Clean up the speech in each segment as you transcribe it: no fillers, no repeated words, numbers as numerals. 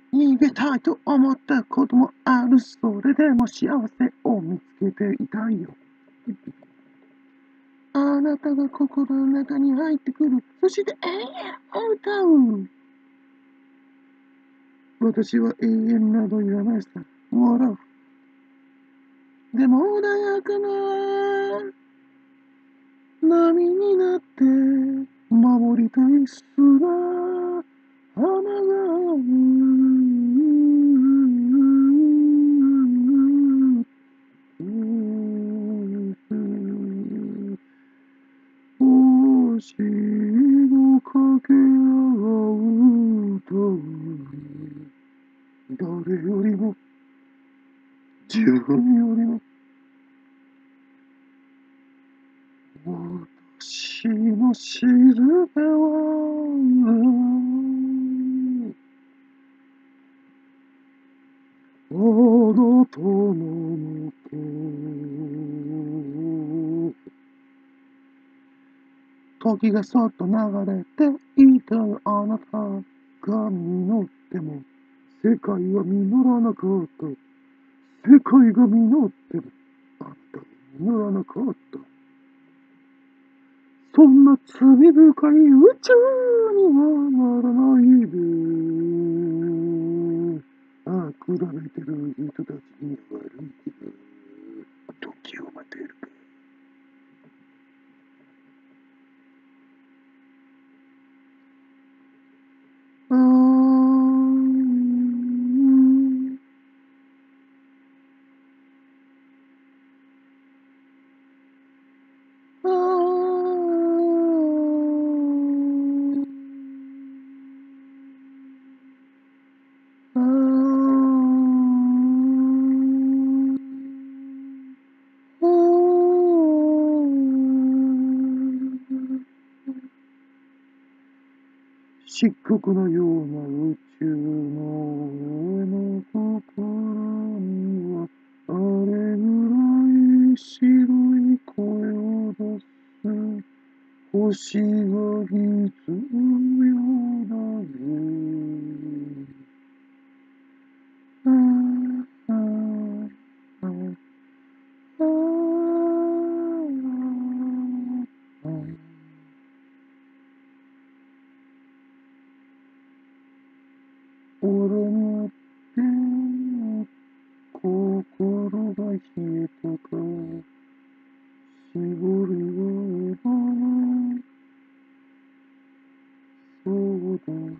逃げたいと思ったこともある。それでも幸せを見つけていたいよ。あなたが心の中に入ってくる。そして永遠を歌う。私は永遠などいらないさ。笑う。でも穏やかな波になって守りたい砂花が星のかけらが歌う。誰よりも自分よりも私のしるべはあなたのもと。時がそっと流れていたあなたが実っても世界は実らなかった。世界が実ってもあなたは実らなかった。そんな罪深い宇宙にはならないで。ああ、くだめてる人たちに悪いけど、時を待てるか。あーあーあーあー漆黒のような宇宙の上の心にはあれぐらい白い声を出す星が必要だぜ。ああああああ俺にって心が冷えたか絞りは得ないそうだ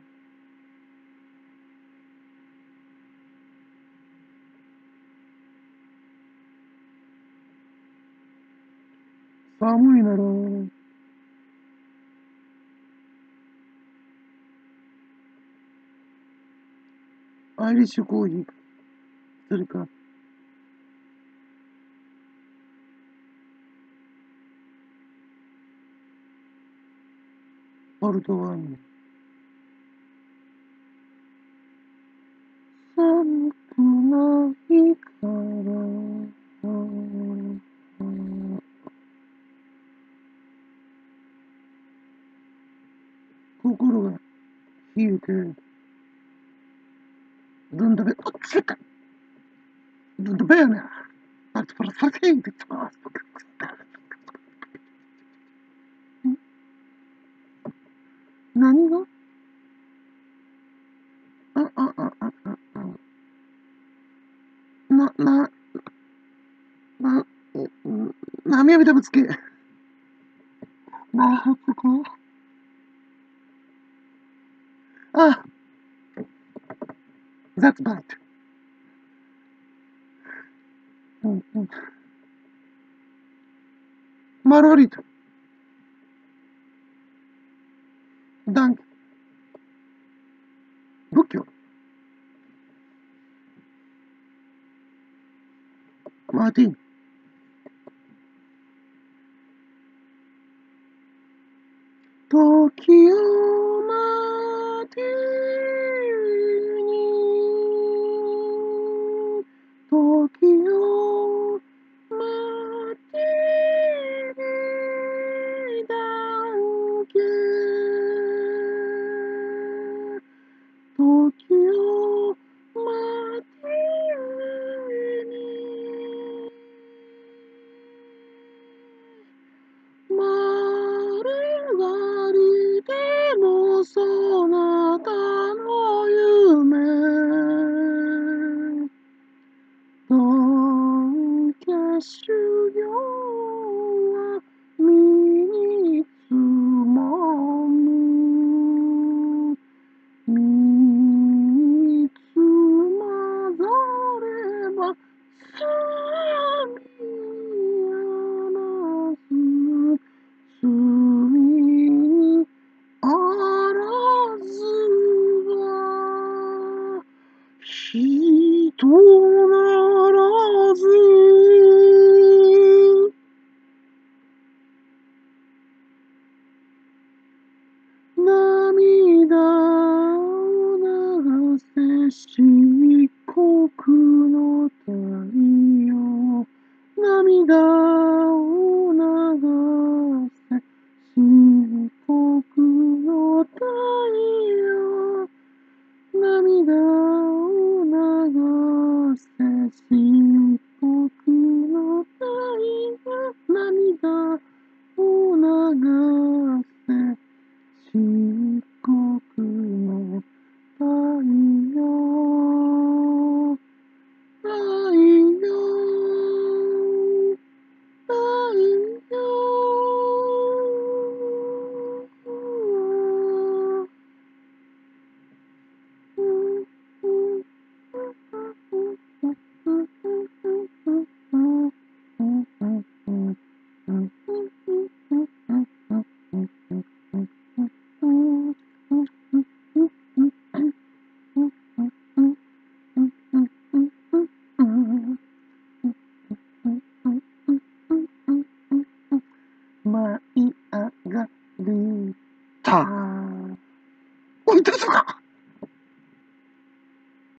寒いならアイリッシュコーヒーするかポルトワイン寒くないから心が冷えてどんだべおっつかどんだべやなあっとパラサケイって何があああああななな波浴びたぶつけなぶつけあ that's bad マルガリータダン仏教マーティン時を待てに時を待てにだけ時を舞い上がるた。おいたぞか。